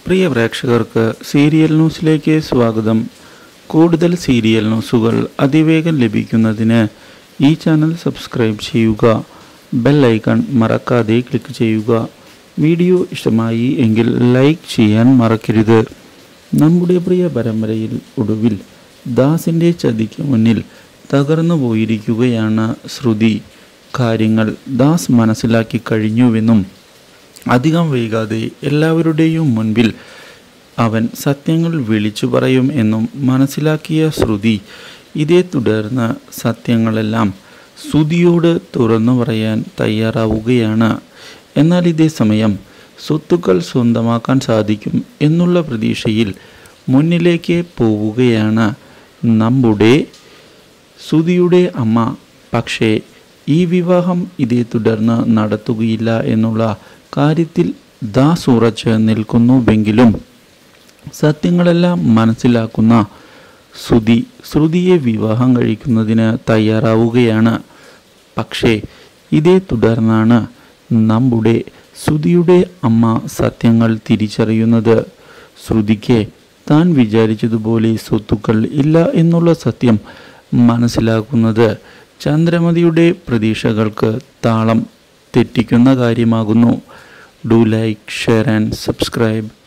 പ്രിയ പ്രേക്ഷകർക്ക് സീരിയൽ ന്യൂസിലേക്ക് സ്വാഗതം. കൂടുതൽ സീരിയൽ ന്യൂസുകൾ അതിവേഗം ലഭിക്കുന്നതിന് ഈ ചാനൽ സബ്സ്ക്രൈബ് ചെയ്യുക. ബെൽ ഐക്കൺ മറക്കാതെ ക്ലിക്ക് ചെയ്യുക. വീഡിയോ ഇഷ്ടമായി എങ്കിൽ ലൈക്ക് ചെയ്യാൻ മറക്കരുത്. നമ്മുടെ പ്രിയ പരമ്പരയിൽ ഒടുവിൽ ദാസിൻ്റെ ചതിക്ക് മുന്നിൽ തകർന്നു പോയിരിക്കുകയാണ് ശ്രുതി. കാര്യങ്ങൾ ദാസ് മനസ്സിലാക്കി കഴിഞ്ഞുവെന്നും അധികം വൈകാതെ എല്ലാവരുടെയും മുൻപിൽ അവൻ സത്യങ്ങൾ വിളിച്ചു പറയും എന്നും മനസ്സിലാക്കിയ ശ്രുതി ഇതേ തുടർന്ന് സത്യങ്ങളെല്ലാം ശ്രുതിയോട് തുറന്നു പറയാൻ തയ്യാറാവുകയാണ്. എന്നാൽ ഇതേ സമയം സ്വത്തുക്കൾ സ്വന്തമാക്കാൻ സാധിക്കും എന്നുള്ള പ്രതീക്ഷയിൽ മുന്നിലേക്ക് പോവുകയാണ് നമ്മുടെ ശ്രുതിയുടെ അമ്മ. പക്ഷേ ഈ വിവാഹം ഇതേ തുടർന്ന് നടത്തുകയില്ല എന്നുള്ള കാര്യത്തിൽ ദാസ് ഉറച്ച് നിൽക്കുന്നുവെങ്കിലും സത്യങ്ങളെല്ലാം മനസ്സിലാക്കുന്ന ശ്രുതിയെ വിവാഹം കഴിക്കുന്നതിന് തയ്യാറാവുകയാണ്. പക്ഷേ ഇതേ തുടർന്നാണ് നമ്മുടെ ശ്രുതിയുടെ അമ്മ സത്യങ്ങൾ തിരിച്ചറിയുന്നത്. ശ്രുതിക്ക് താൻ വിചാരിച്ചതുപോലെ സ്വത്തുക്കൾ ഇല്ല എന്നുള്ള സത്യം മനസ്സിലാക്കുന്നത് ചന്ദ്രമതിയുടെ പ്രതീക്ഷകൾക്ക് താളം തെറ്റിക്കുന്ന കാര്യമാകുന്നു. Do like, share and subscribe.